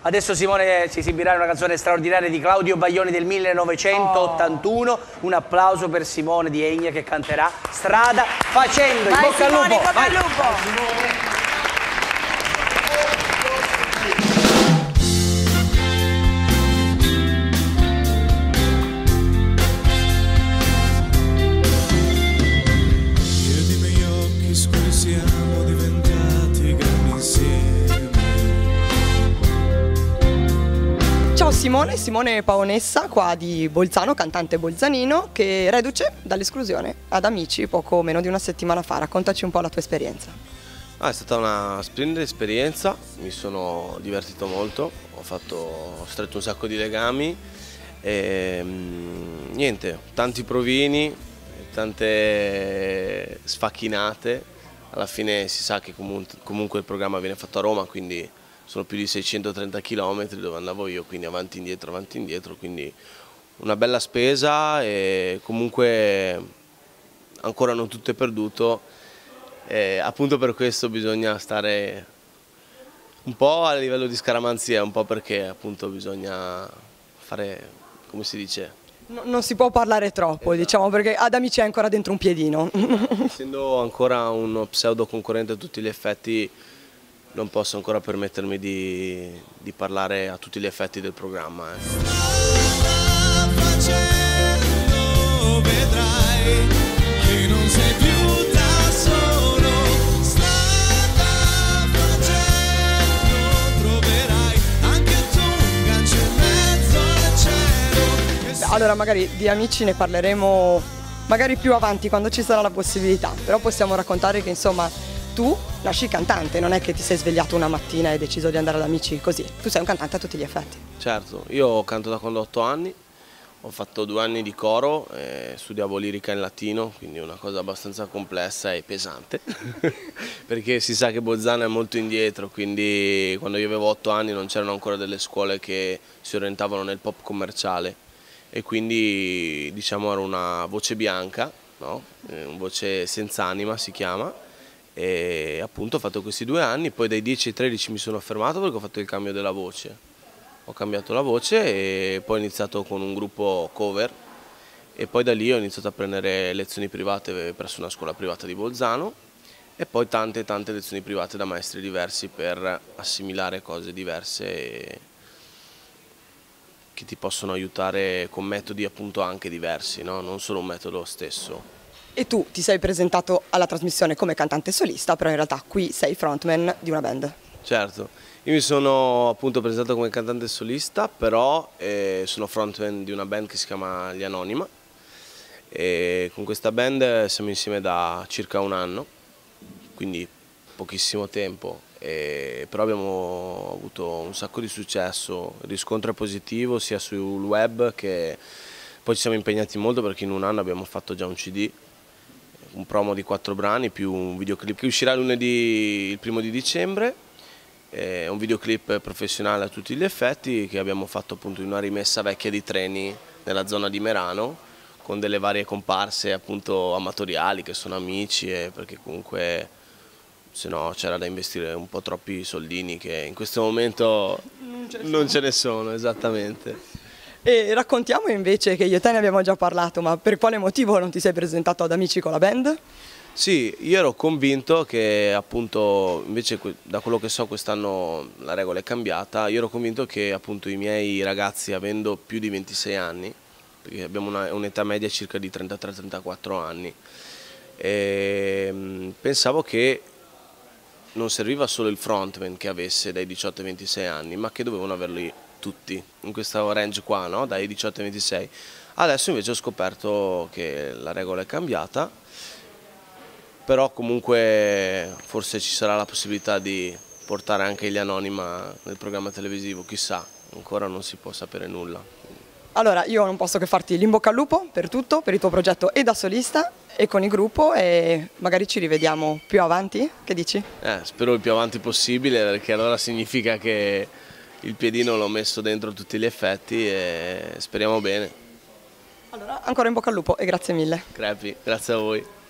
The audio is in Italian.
Adesso Simone si esibirà in una canzone straordinaria di Claudio Baglioni del 1981. Un applauso per Simone di Enya che canterà Strada Facendo. In bocca al lupo! Simone, come al lupo! Ciao Simone Paonessa, qua di Bolzano, cantante bolzanino, che reduce dall'esclusione ad Amici poco meno di una settimana fa. Raccontaci un po' la tua esperienza. È stata una splendida esperienza, mi sono divertito molto, ho stretto un sacco di legami e niente, tanti provini, tante sfacchinate. Alla fine si sa che comunque il programma viene fatto a Roma, quindi sono più di 630 km dove andavo io, quindi avanti e indietro, quindi una bella spesa e comunque ancora non tutto è perduto. Appunto per questo bisogna stare un po' a livello di scaramanzia, un po' perché appunto bisogna fare, come si dice? Non si può parlare troppo, esatto. Diciamo, perché ad Amici è ancora dentro un piedino. Essendo ancora uno pseudo concorrente a tutti gli effetti, non posso ancora permettermi di parlare a tutti gli effetti del programma. Vedrai che non sei più da solo, strada facendo troverai anche tu un gancio in mezzo al cielo. Allora magari di Amici ne parleremo magari più avanti quando ci sarà la possibilità, però possiamo raccontare che insomma tu nasci cantante, non è che ti sei svegliato una mattina e hai deciso di andare ad Amici così, tu sei un cantante a tutti gli effetti. Certo, io canto da quando ho 8 anni, ho fatto 2 anni di coro, studiavo lirica in latino, quindi una cosa abbastanza complessa e pesante, perché si sa che Bolzano è molto indietro, quindi quando io avevo 8 anni non c'erano ancora delle scuole che si orientavano nel pop commerciale e quindi diciamo era una voce bianca, no? Una voce senza anima si chiama. E appunto ho fatto questi 2 anni, poi dai 10 ai 13 mi sono fermato perché ho fatto il cambio della voce. Ho cambiato la voce e poi ho iniziato con un gruppo cover e poi da lì ho iniziato a prendere lezioni private presso una scuola privata di Bolzano e poi tante lezioni private da maestri diversi per assimilare cose diverse che ti possono aiutare con metodi appunto anche diversi, no? Non solo un metodo stesso. E tu ti sei presentato alla trasmissione come cantante solista, però in realtà qui sei frontman di una band. Certo, io mi sono appunto presentato come cantante solista, però sono frontman di una band che si chiama Gli Anonima e con questa band siamo insieme da circa 1 anno, quindi pochissimo tempo, però abbiamo avuto un sacco di successo, il riscontro è positivo sia sul web che poi ci siamo impegnati molto perché in 1 anno abbiamo fatto già un CD. Un promo di 4 brani più un videoclip che uscirà lunedì il 1° di dicembre, è un videoclip professionale a tutti gli effetti che abbiamo fatto appunto in una rimessa vecchia di treni nella zona di Merano con delle varie comparse appunto amatoriali che sono amici perché comunque se no c'era da investire un po' troppi soldini che in questo momento non ce ne sono esattamente. E raccontiamo invece che io e te ne abbiamo già parlato, ma per quale motivo non ti sei presentato ad Amici con la band? Sì, io ero convinto che appunto, invece da quello che so quest'anno la regola è cambiata, io ero convinto che appunto i miei ragazzi avendo più di 26 anni, perché abbiamo un'età media circa di 33-34 anni, pensavo che non serviva solo il frontman che avesse dai 18 ai 26 anni, ma che dovevano averli tutti in questo range qua, no? Dai 18 ai 26. Adesso invece ho scoperto che la regola è cambiata, però comunque forse ci sarà la possibilità di portare anche gli Anonima nel programma televisivo, chissà, ancora non si può sapere nulla. Allora io non posso che farti l'in bocca al lupo per tutto, per il tuo progetto e da solista e con il gruppo e magari ci rivediamo più avanti, che dici? Spero il più avanti possibile perché allora significa che il piedino l'ho messo dentro a tutti gli effetti e speriamo bene. Allora, ancora in bocca al lupo e grazie mille. Crepi, grazie a voi.